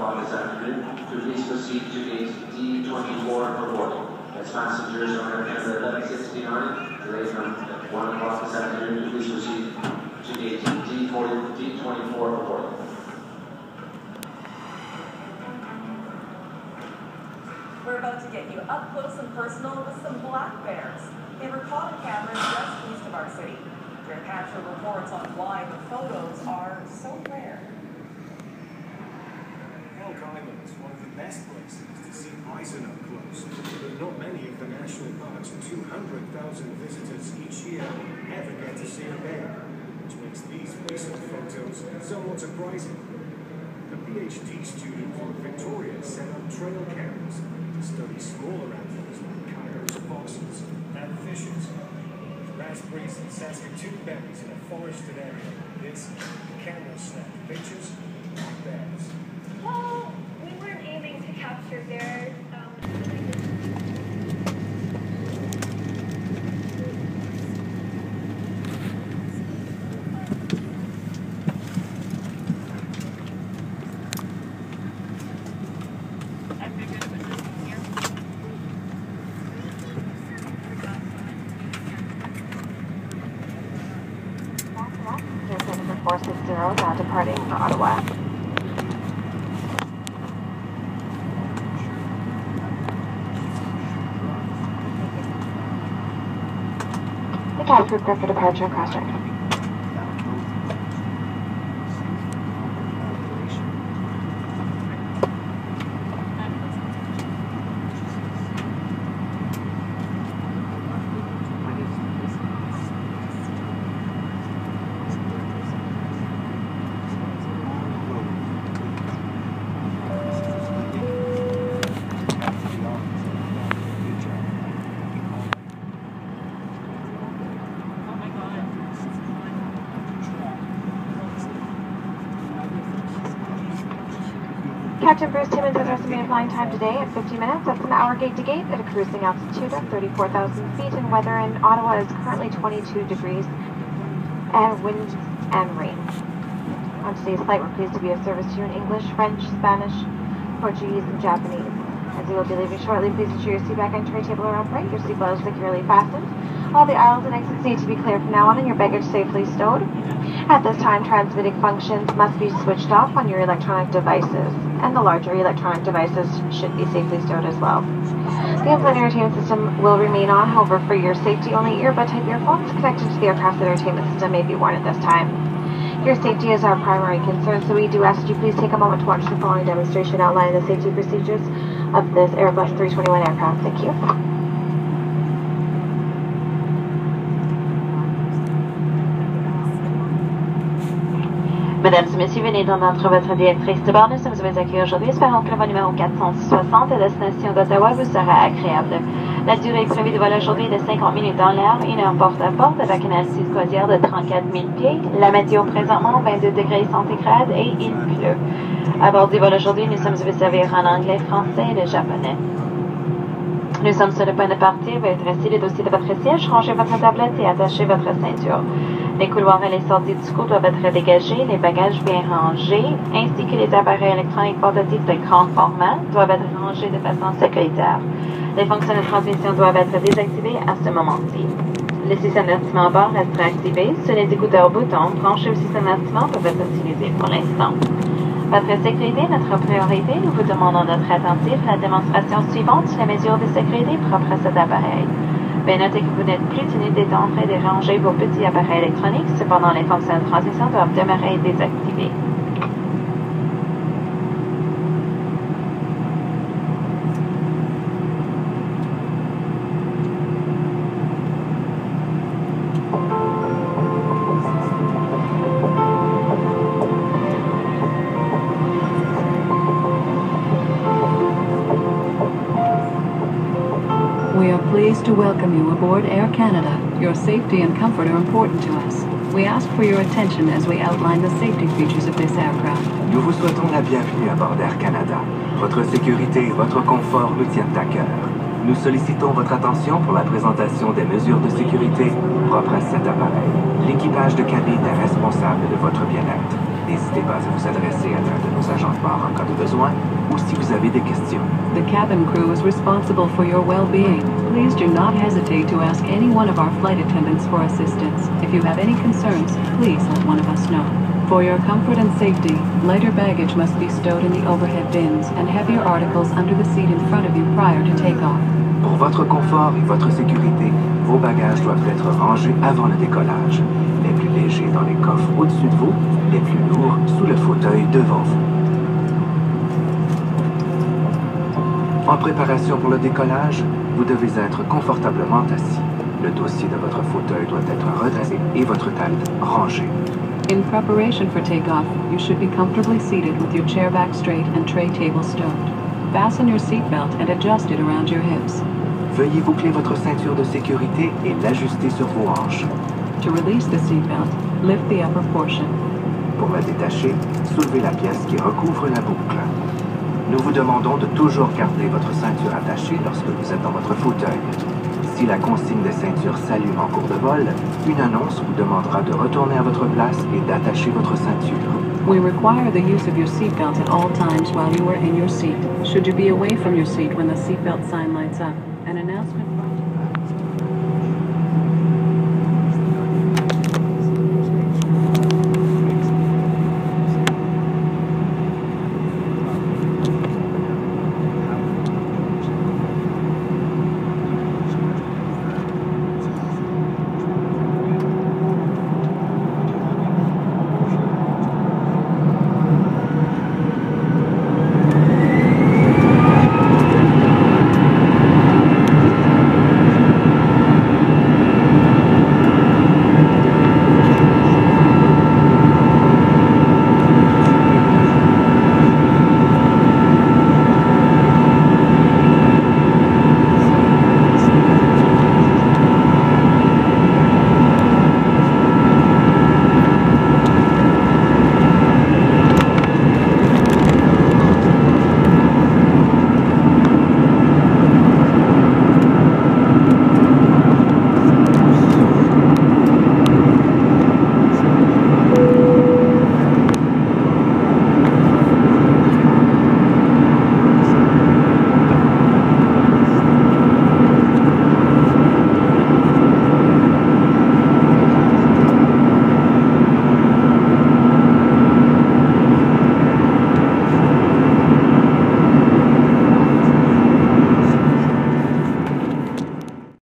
o'clock this afternoon. Please proceed to gate D24 for boarding. As passengers on Air Canada 1169, delayed from 1 o'clock this afternoon, please proceed to gate D24 for boarding. We're about to get you up close and personal with some black bears. They were caught on cameras just east of our city. Their capture reports on why the photos are so rare. Elk Island is one of the best places to see bison up close, but not many of the national park's 200,000 visitors each year ever get to see a bear, which makes these recent photos somewhat surprising. A PhD student from Victoria set up trail cameras to study smaller animals like coyotes, foxes, and fishes. With raspberries and Saskatoon berries in a forested area like this, the cameras snap pictures of bears. Well, we weren't aiming to capture bears. Number 460 now departing for Ottawa. The cab crew for departure across track. Captain Bruce Timmons is estimated flying time today at 50 minutes. That's an hour gate to gate at a cruising altitude of 34,000 feet, and weather in Ottawa is currently 22 degrees, and wind and rain. On today's flight, we're pleased to be of service to you in English, French, Spanish, Portuguese, and Japanese. As you will be leaving shortly, please ensure your seatback and tray table are upright, your seatbelt is securely fastened. All the aisles and exits need to be clear from now on and your baggage safely stowed. At this time, transmitting functions must be switched off on your electronic devices, and the larger electronic devices should be safely stowed as well. The in-flight entertainment system will remain on, however, for your safety, only earbud-type earphones connected to the aircraft's entertainment system may be worn at this time. Your safety is our primary concern, so we do ask that you please take a moment to watch the following demonstration outlining the safety procedures of this Airbus 321 aircraft. Thank you. Mesdames et messieurs, venez d'entendre votre directrice de bord. Nous sommes vous accueillir aujourd'hui. Espérons que le vol numéro 460 à destination d'Ottawa vous sera agréable. La durée prévue du vol aujourd'hui est de 50 minutes dans l'air, 1 heure porte à porte avec une altitude croisière de 34 000 pieds. La météo présentement 22 degrés centigrades et il pleut. À bord du vol aujourd'hui, nous sommes vous servir en anglais, français et le japonais. Nous sommes sur le point de partir. Veuillez dresser le dossier de votre siège, ranger votre tablette et attacher votre ceinture. Les couloirs et les sorties du coup doivent être dégagés, les bagages bien rangés, ainsi que les appareils électroniques portatifs de grand format doivent être rangés de façon sécuritaire. Les fonctions de transmission doivent être désactivées à ce moment-ci. Le système d'avertissement à bord restera activé. Seuls les écouteurs boutons branchés au système d'avertissement peuvent être utilisés pour l'instant. Votre sécurité est notre priorité. Nous vous demandons d'être attentifs à la démonstration suivante sur les mesures de sécurité propres à cet appareil. Veuillez noter que vous n'êtes plus tenu d'étendre et de ranger vos petits appareils électroniques. Cependant, les fonctions de transmission doivent demeurer désactivées. We are pleased to welcome you aboard Air Canada. Your safety and comfort are important to us. We ask for your attention as we outline the safety features of this aircraft. Nous vous souhaitons la bienvenue à bord d'Air Canada. Votre sécurité et votre confort nous tiennent à cœur. Nous sollicitons votre attention pour la présentation des mesures de sécurité propres à cet appareil. L'équipage de cabine est responsable de votre bien-être. N'hésitez pas à vous adresser à l'un de nos agents de bord en cas de besoin ou si vous avez des questions. The cabin crew is responsible for your well-being. Please do not hesitate to ask any one of our flight attendants for assistance. If you have any concerns, please let one of us know. For your comfort and safety, lighter baggage must be stowed in the overhead bins and heavier articles under the seat in front of you prior to takeoff. Pour votre confort et votre sécurité, vos bagages doivent être rangés avant le décollage. Les plus légers dans les coffres au-dessus de vous, les plus lourds sous le fauteuil devant vous. En préparation pour le décollage, vous devez être confortablement assis. Le dossier de votre fauteuil doit être redressé et votre tête rangée. In preparation for takeoff, you should be comfortably seated with your chair back straight and tray table stowed. Fasten your seatbelt and adjust it around your hips. Veuillez boucler votre ceinture de sécurité et l'ajuster sur vos hanches. To release the seatbelt, lift the upper portion. Pour la détacher, soulevez la pièce qui recouvre la boucle. Nous vous demandons de toujours garder votre ceinture attachée lorsque vous êtes dans votre fauteuil. Si la consigne des ceintures s'allume en cours de vol, une annonce vous demandera de retourner à votre place et d'attacher votre ceinture. We require the use of your seatbelt at all times while you are in your seat. Should you be away from your seat when the seatbelt sign lights up, an announcement...